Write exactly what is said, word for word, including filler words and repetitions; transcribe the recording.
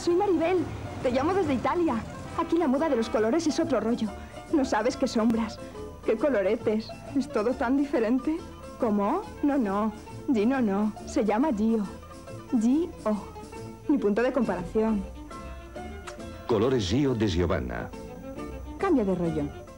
soy Maribel. Te llamo desde Italia. Aquí la moda de los colores es otro rollo. No sabes qué sombras, qué coloretes. Es todo tan diferente. ¿Cómo? No, no. Gino no. Se llama Gio. G-O. Ni punto de comparación. Colores Gio de Giovanna. Cambia de rollo.